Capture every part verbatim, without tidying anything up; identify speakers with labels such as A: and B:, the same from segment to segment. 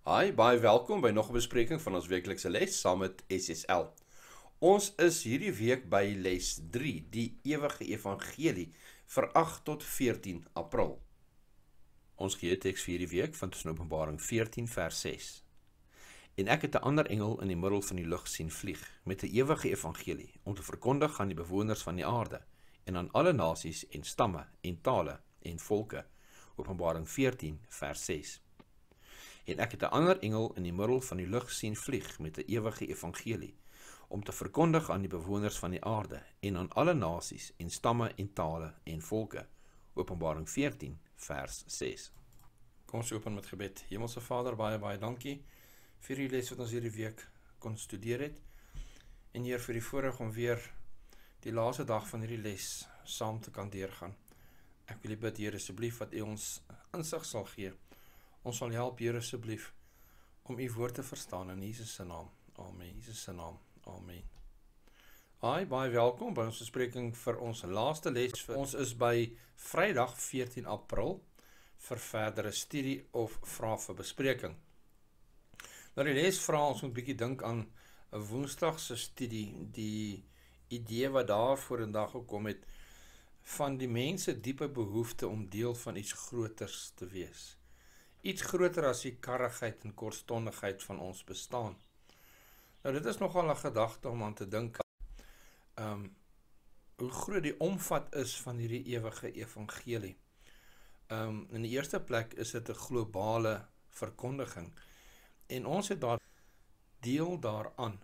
A: Hi, baie welkom by nog 'n bespreking van ons weeklikse les saam met S S L. Ons is hierdie week by les drie, die ewige evangelie vir agt tot veertien April. Ons geheeteks vir hierdie week vind ons in Openbaring veertien vers ses. En ek het 'n ander engel in die middel van die lug sien vlieg met 'n ewige evangelie om te verkondig aan die bewoners van die aarde en aan alle nasies en stamme en tale en volke. Openbaring veertien vers ses. En ek het 'n ander engel in die middel van die lug sien vlieg met 'n ewige evangelie om te verkondig aan die bewoners van die aarde en aan alle nasies en stamme en tale en volke. Openbaring veertien vers ses. Kom ons open met gebed. Hemelse Vader, baie baie dankie vir die les wat ons hierdie week kon studeer het. En Heer, vir die voorreg om weer die laaste dag van hierdie les saam te kan deurgaan. Ek wil U bid, Heer, asseblief dat U ons insig sal gee. Ons sal help, Heer, asseblief, om U woord te verstaan in Jesus se naam. Amen. Jesus se naam. Amen. Hi, baie welkom by ons bespreking vir ons laaste les. Ons is by Vrydag veertien April vir verdere studie of vrae vir bespreking. Nou die les vra ons moet 'n bietjie dink aan 'n Woensdag se studie, die idee wat daar voor in dag gekom het van die mense diepe behoefte om deel van iets groters te wees. Iets groter as die karrigheid en kortstondigheid van ons bestaan. Nou dit is nogal 'n gedagte om aan te dink. Um, hoe groot die omvat is van hierdie ewige evangelie. Um, in die eerste plek is dit 'n globale verkondiging. En ons het daar deel daaraan.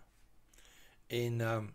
A: En um,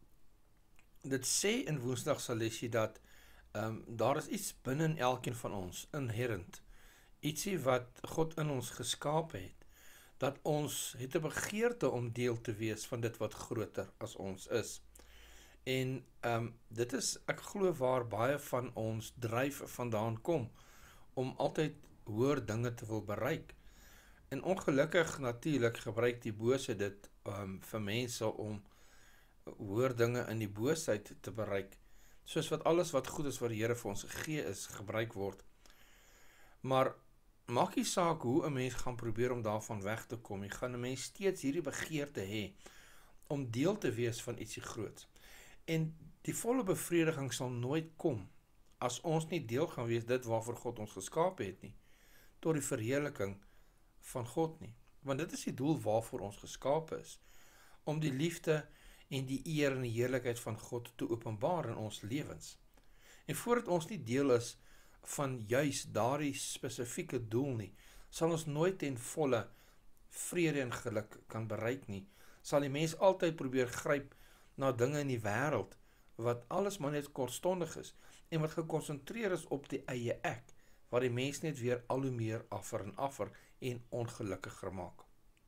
A: dit sê in Woensdag se lesie dat um, daar is iets binne in elkeen van ons, inherent. Ietsie wat God in ons geskaap het, dat ons het 'n begeerte om deel te wees van dit wat groter as ons is. En um, dit is, ek glo waar baie van ons dryf vandaan kom, om altyd hoër dinge te wil bereik. En ongelukkig natuurlik gebruik die bose dit um, vir mense om hoër dinge in die boosheid te bereik, soos wat alles wat goed is wat die Here vir ons gegee is, gebruik word. Maar maak nie saak hoe 'n mens gaan probeer om daarvan weg te kom, jy gaan 'n mens steeds hierdie begeerte hê om deel te wees van ietsie groots. En die volle bevrediging sal nooit kom as ons nie deel gaan wees dit waarvoor God ons geskaap het nie, tot die verheerliking van God nie. Want dit is die doel waarvoor ons geskaap is, om die liefde en die eer en die heerlikheid van God te openbaar in ons lewens. En voordat ons nie deel is van juis daardie spesifieke doel nie, sal ons nooit ten volle vrede en geluk kan bereik nie. Sal die mens altyd probeer gryp na dinge in die wêreld wat alles maar net kortstondig is en wat gekonsentreer is op die eie ek, wat die mens net weer al hoe meer affer en affer en ongelukkiger maak.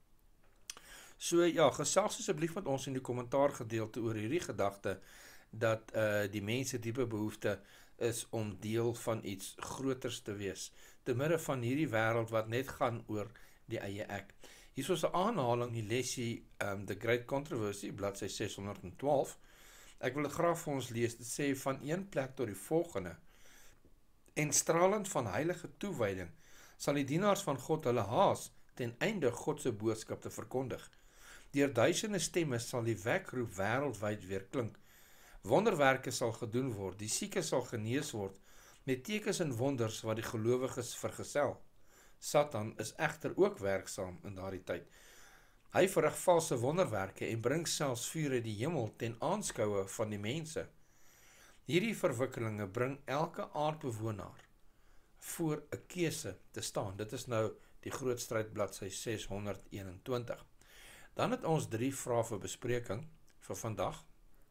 A: So ja, gesels asseblief met ons in die kommentaar gedeelte oor hierdie gedagte dat uh, die mense diepe behoefte is om deel van iets groters te wees, te midde van hierdie wêreld wat net gaan oor die eie ek. Hier is 'n aanhaling, die lesie um, The Great Controversy, bladsy ses honderd twaalf. Ek wil dit graag vir ons lees. Dit sê van een plek tot die volgende. En stralend van heilige toewyding sal die dienaars van God hulle haas ten einde God se boodskap te verkondig. Deur duisende stemme sal die wekroep wêreldwyd weer klink. Wonderwerke sal gedoen word, die siekes sal genees word, met tekens en wonders wat die gelowiges vergesel. Satan is egter ook werksaam in daardie tyd. Hy verrig valse wonderwerke en bring selfs vuur uit die hemel ten aanskoue van die mense. Hierdie verwikkelinge bring elke aardbewoner voor 'n keuse te staan. Dit is nou die groot stryd bladsy ses honderd eenentwintig. Dan het ons drie vrae vir bespreking vir vandag.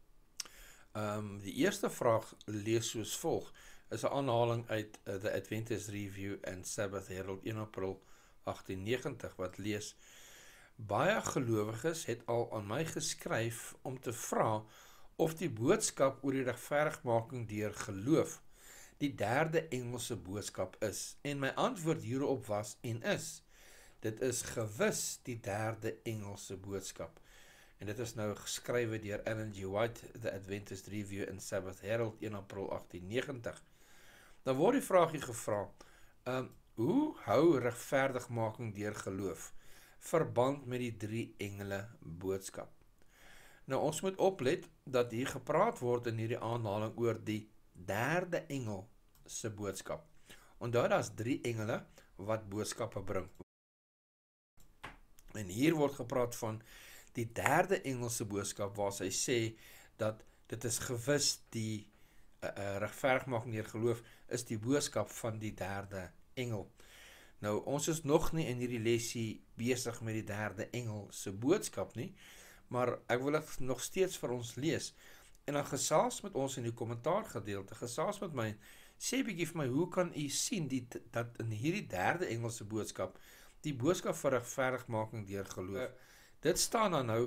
A: Um, die eerste vraag lees soos volg, is 'n aanhaling uit uh, The Adventist Review and Sabbath Herald een April agtien negentig wat lees: Baie gelowiges het al aan my geskryf om te vra of die boodskap oor die regverdigmaking deur geloof die derde Engelse boodskap is. En my antwoord hierop was en is: dit is gewis die derde Engelse boodskap. En dit is nou geskrywe deur Ellen G. White, The Adventist Review and Sabbath Herald een April agtien negentig. Dan word die vraagie gevra, um, hoe hou regverdigmaking deur geloof verband met die drie engele boodskap. Nou ons moet oplet dat hier gepraat word in hierdie aanhaling oor die derde engel se boodskap. Onthou daar's drie engele wat boodskappe bring. En hier word gepraat van die derde engel se boodskap waar sy sê dat dit is gewis die uh, uh, regverdigmaking deur geloof is die boodskap van die derde engel. Nou ons is nog nie in hierdie lesie besig met die derde engel se boodskap nie, maar ek wil dit nog steeds vir ons lees. En dan gesels met ons in die kommentaar gedeelte, gesels met my, sê bietjie vir my, hoe kan u sien die, dat in hierdie derde engel se boodskap, die boodskap van regverdigmaking deur geloof, uh, dit staan dan nou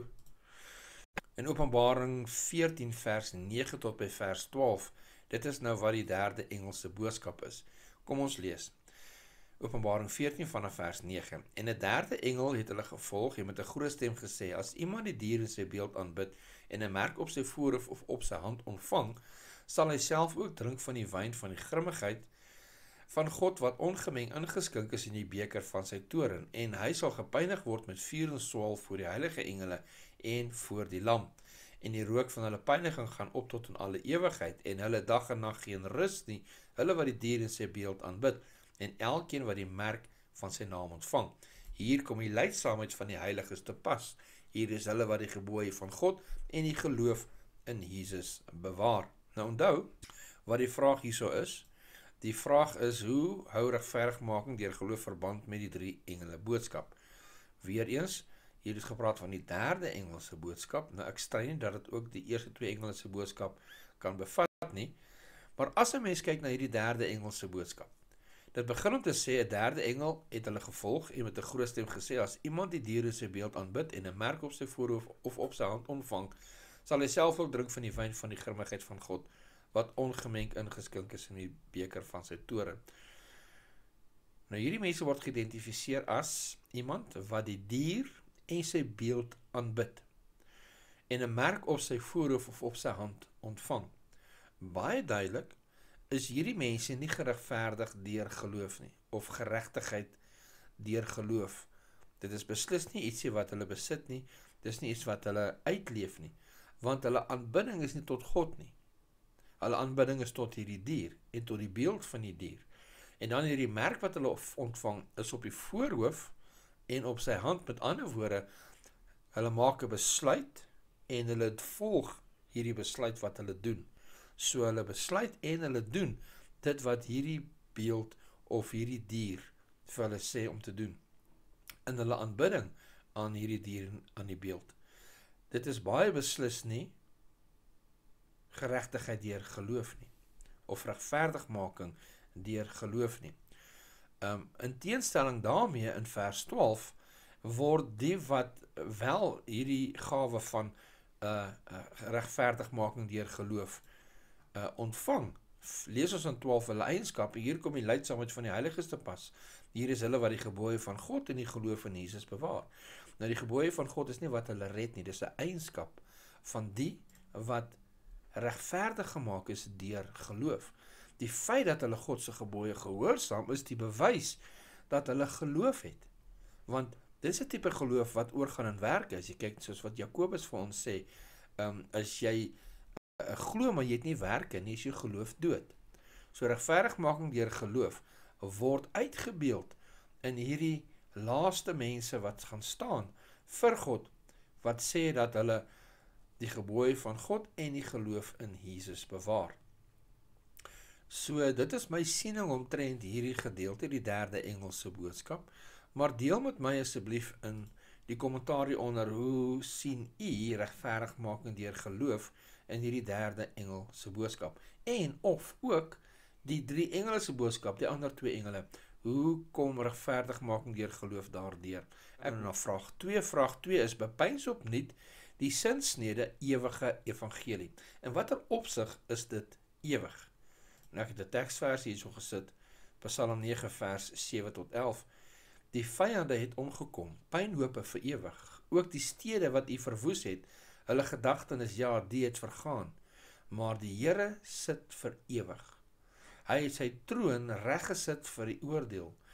A: in Openbaring veertien vers nege tot by vers twaalf, dit is nou wat die derde engel se boodskap is. Kom ons lees. Openbaring veertien vanaf vers nege. En 'n derde engel het hulle gevolg en met 'n groot stem gesê: As iemand die dier in sy beeld aanbid en 'n merk op sy voorhoof of op sy hand ontvang, sal hy self ook drink van die wyn van die grimmigheid van God wat ongemeng ingeskink is in die beker van sy toorn, en hy sal gepynig word met vuur en swaal voor die heilige engele en voor die lam. En die rook van hulle pyniging gaan op tot in alle ewigheid, en hulle dag en nag geen rus nie, hulle wat die dier in sy beeld aanbid, en elkeen wat die merk van sy naam ontvang. Hier kom die leidsaamheid van die heiliges te pas. Hier is hulle wat die gebooie van God en die geloof in Jesus bewaar. Nou onthou, wat die vraag hierso is, die vraag is, hoe hou regverdigmaking deur geloof verband met die drie engele boodskap? Weereens, hier is gepraat van die derde engelse boodskap, nou ek stry nie dat dit ook die eerste twee engelse boodskap kan bevat nie, maar as 'n mens kyk na hierdie derde engelse boodskap, dit begin om te sê, 'n derde engel het hulle gevolg en met 'n groot stem gesê, as iemand die dier in sy beeld aanbid en 'n merk op sy voorhoof of op sy hand ontvang, sal hy self ook drink van die wyn van die grimmigheid van God, wat ongemeng ingeskink is in die beker van sy toorn. Nou hierdie mense word geïdentifiseer as iemand wat die dier en sy beeld aanbid en 'n merk op sy voorhoof of op sy hand ontvang. Baie duidelik is hierdie mense nie geregverdig deur geloof nie, of geregtigheid deur geloof. Dit is beslis nie ietsie wat hulle besit nie, dit is nie iets wat hulle uitleef nie, want hulle aanbidding is nie tot God nie. Hulle aanbidding is tot hierdie dier, en tot die beeld van die dier. En dan hierdie merk wat hulle ontvang, is op die voorhoof, en op sy hand, met ander woorde, hulle maak 'n besluit, en hulle volg hierdie besluit wat hulle doen. So hulle besluit en hulle doen dit wat hierdie beeld of hierdie dier vir hulle sê om te doen. In hulle aanbidding aan hierdie dier en aan die beeld. Dit is baie beslis nie geregtigheid deur geloof nie, of regverdigmaking deur geloof nie. Um, in teenstelling daarmee in vers twaalf word die wat wel hierdie gawe van uh, uh, regverdigmaking deur geloof Uh, ontvang, lees ons in twaalf hulle eienskappe, hier kom die leidsaamheid van die heiliges te pas, hier is hulle wat die gebooie van God en die geloof in Jesus bewaar. Nou die gebooie van God is nie wat hulle red nie, dis 'n eienskap van die wat regverdig gemaak is deur geloof. Die feit dat hulle God se gebooie gehoorsaam is die bewys dat hulle geloof het, want dis 'n tipe geloof wat oorgaan in werke, as jy kyk soos wat Jakobus vir ons sê, um, as jy glo, maar jy het nie werke nie, is jou geloof dood. So regverdigmaking deur geloof word uitgebeeld in hierdie laaste mense wat gaan staan vir God, wat sê dat hulle die gebooie van God en die geloof in Jesus bewaar. So dit is my siening omtrent hierdie gedeelte, die derde engelse boodskap, maar deel met my asseblief in die kommentaar onder, hoe sien u regverdigmaking deur geloof in hierdie derde engel se boodskap, en of ook die drie engele se boodskap, die ander twee engele, hoe kom regverdigmaking deur geloof daardeur? Ek nou na vraag twee, vraag twee is, bepeins opnuut die sinsnede ewige evangelie. In watter opsig is dit ewig? Nou ek het 'n teksvers hierso gesit, Psalm nege vers sewe tot elf, die vyande het omgekom, pynhope vir ewig, ook die stede wat u verwoes het, hulle gedagten is ja, die het vergaan, maar die Here sit vir ewig. Hy het sy troon reggesit vir die oordeel,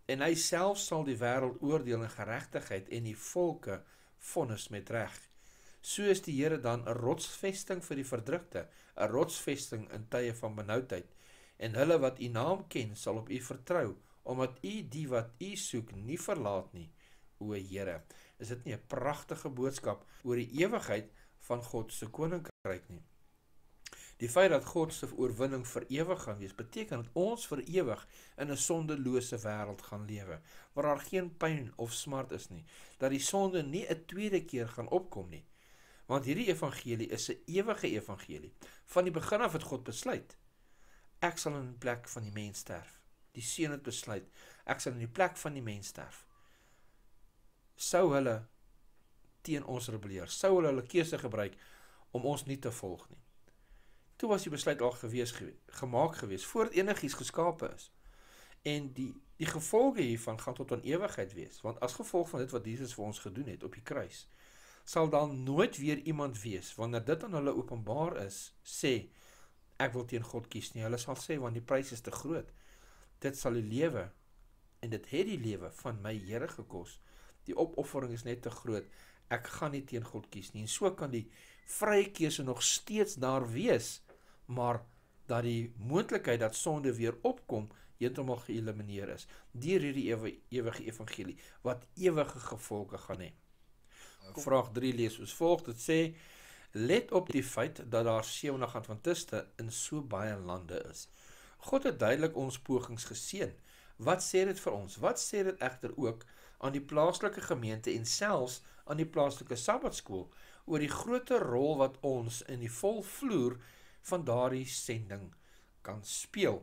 A: En hy self sal die wêreld oordeel in geregtigheid en die volke vonnis met reg. So is die Here dan 'n rotsvesting vir die verdrukte, 'n rotsvesting in tye van benoudheid. En hulle wat u naam ken, sal op u vertrou, omdat u die wat u soek nie verlaat nie, o Here. Is dit nie 'n pragtige boodskap oor die ewigheid van God se koninkryk nie? Die feit dat God se oorwinning vir ewig gaan wees, beteken dat ons vir ewig in 'n sondelose wêreld gaan lewe, waar daar geen pyn of smart is nie, dat die sonde nie 'n tweede keer gaan opkom nie. Want hierdie evangelie is 'n ewige evangelie. Van die begin af het God besluit, ek sal in die plek van die mens sterf. Die Seun het besluit, ek sal in die plek van die mens sterf. Sou hulle teen ons rebelleer, sou hulle hulle keuse gebruik om ons nie te volg nie. Toe was die besluit al gewees, gemaak gewees, voordat enigiets geskape is. En die, die gevolge hiervan gaan tot aan ewigheid wees, want as gevolg van dit wat Jesus vir ons gedoen het op die kruis, sal dan nooit weer iemand wees, wanneer dit aan hulle openbaar is, sê, ek wil teen God kies nie. Hulle sal sê, want die prys is te groot. Dit sal die lewe, en dit het die lewe van my Here gekos. Die opoffering is net te groot. Ek gaan nie teen God kies nie. En so kan die vrye keuse nog steeds daar wees, maar dat die moontlikheid dat sonde weer opkom, heeltemal geëlimineer is, deur hierdie ewe, ewige evangelie, wat ewige gevolge gaan hê. Vraag drie lees soos volg, dit sê, let op die feit dat daar sewentig Adventiste in so baie lande is. God het duidelik ons pogings geseën. Wat sê dit vir ons? Wat sê dit egter ook aan die plaaslike gemeente en selfs aan die plaaslike Sabbatskool oor die groter rol wat ons in die volvloer van daardie sending kan speel?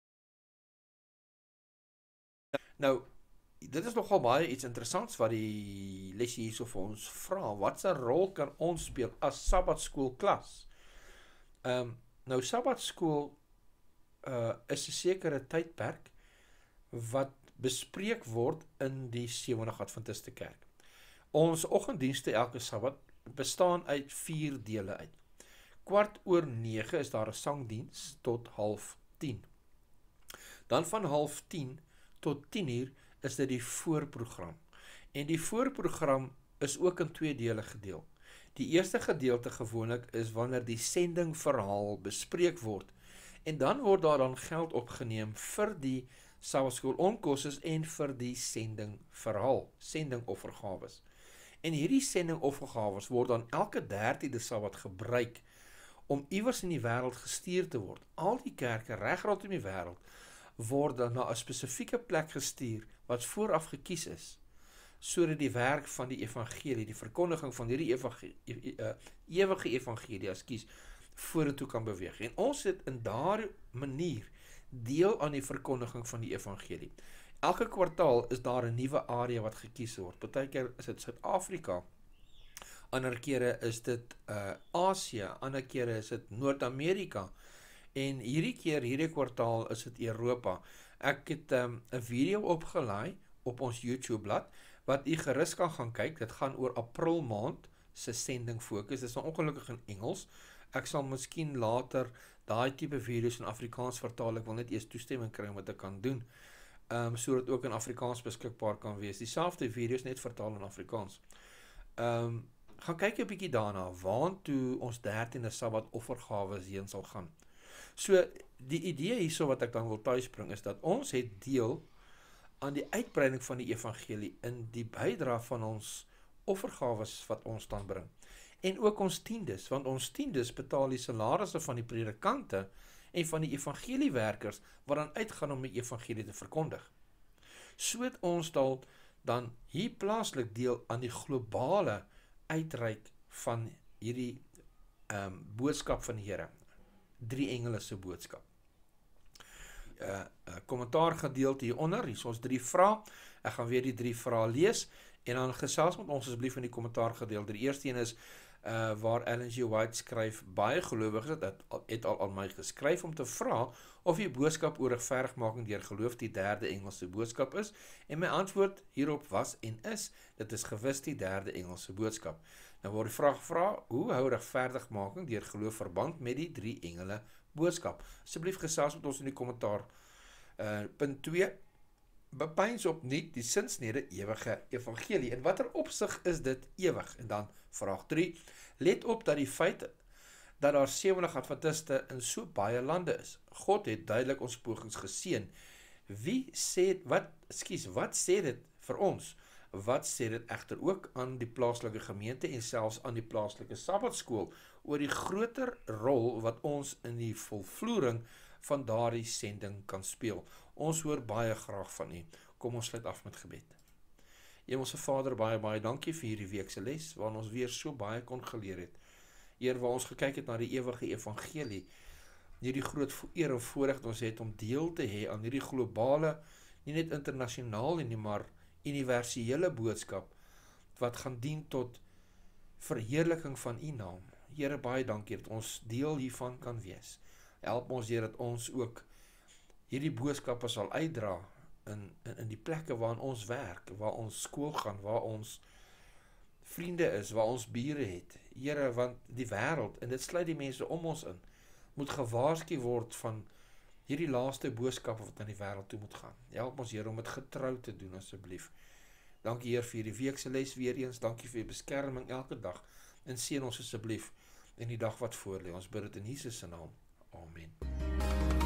A: Nou, dit is nogal baie iets interessants wat die lesie hierso vir ons vra. Wat 'n rol kan ons speel as Sabbatskoolklas? Um, nou, Sabbatskool uh, is 'n sekere tydperk wat bespreek word in die sewentig Adventiste kerk. Ons oggenddienste elke Sabbat bestaan uit vier dele uit. Kwart oor nege is daar 'n sangdiens tot half tien. Dan van half tien tot tien uur is dit die voorprogram. En die voorprogram is ook in twee dele gedeel. Die eerste gedeelte gewoonlik is wanneer die sendingverhaal bespreek word. En dan word daar dan geld opgeneem vir die Sabbatskool onkostes en vir die sendingverhaal, sendingoffergawes. En hierdie sendingoffergawes word dan elke dertiende Sabbat gebruik om iewers in die wêreld gestuur te word. Al die kerke reg rondom die wêreld word dan na 'n spesifieke plek gestuur wat vooraf gekies is, sodat die werk van die evangelie, die verkondiging van hierdie evangelie, uh, ewige evangelie as kies, vorentoe kan beweeg. En ons het in daardie manier deel aan die verkondiging van die evangelie. Elke kwartaal is daar 'n nuwe area wat gekies word. Partykeer is dit Suid-Afrika, ander kere is dit uh, Asië, ander kere is dit Noord-Amerika, en hierdie keer, hierdie kwartaal is dit Europa. Ek het 'n um, video opgelaai op ons YouTube blad, wat u gerus kan gaan kyk. Dit gaan oor April maand se sending fokus. Dit is nou ongelukkig in Engels. Ek sal miskien later daai tipe video's in Afrikaans vertaal. Ek wil net eers toestemming kry om dit te kan doen, um, sodat ook in Afrikaans beskikbaar kan wees. Dieselfde video's net vertaal in Afrikaans. Um, gaan kyk 'n bietjie daarna, waantoe ons dertiende Sabbat offergawes heen sal gaan. So, die idee hierso wat ek dan wil tuisbring, is dat ons het deel aan die uitbreiding van die evangelie in die bydra van ons offergawes wat ons dan bring. En ook ons tiendes, want ons tiendes betaal die salarisse van die predikante en van die evangeliewerkers wat dan uitgaan om die evangelie te verkondig. So het ons dan, dan hier plaaslik deel aan die globale uitreik van hierdie um, boodskap van die Here. Drie engele se boodskap. Uh, uh, kommentaar gedeelte hieronder, hier is ons drie vrae. Ek gaan weer die drie vrae lees en dan gesels met ons asseblief in die kommentaar gedeelte. Die eerste een is uh, waar Ellen G. White skryf, baie gelowiges het, het, het al aan my geskryf om te vra of die boodskap oor regverdigmaking deur geloof die derde engelse boodskap is, en my antwoord hierop was en is, dit is gewis die derde engelse boodskap. Nou word die vraag gevra, hoe hou regverdigmaking deur geloof verband met die drie engele boodskap? Asseblief gesels met ons in die kommentaar. Uh, punt twee, bepeins opnuut die sinsnede ewige evangelie. In watter opsig is dit ewig? En dan vraag drie, let op dat die feit dat daar sewentig adventiste in so baie lande is. God het duidelik ons pogings geseën. Wie sê, wat, ekskuus, wat sê dit vir ons? Wat sê dit egter ook aan die plaaslike gemeente en selfs aan die plaaslike sabbatskool oor die groter rol wat ons in die volvloering van daardie sending kan speel? Ons hoor baie graag van u. Kom ons sluit af met gebed. Hemelse Vader, baie baie dankie vir hierdie weekse les, waarin ons weer so baie kon geleer het. Heer, waar ons gekyk het na die ewige evangelie, hierdie groot eer en voorreg ons het om deel te hê aan hierdie globale, nie net internasionaal nie, maar universele boodskap, wat gaan dien tot verheerliking van u naam. Here, baie dankie dat ons deel hiervan kan wees. Help ons, Heer, dat ons ook hierdie boodskappe sal uitdra in, in, in die plekke waar ons werk, waar ons skool gaan, waar ons vriende is, waar ons bure het. Here, want die wêreld, en dit sluit die mense om ons in, moet gewaarsku word van hierdie laaste boodskappe wat aan die wêreld toe moet gaan. Help ons, Here, om dit getrou te doen, asseblief. Dankie, Heer, vir die weekse les weer eens. Dankie vir die beskerming elke dag. En seën ons asseblief in die dag wat voor lê. Ons bid dit in Jesus se naam. Amen.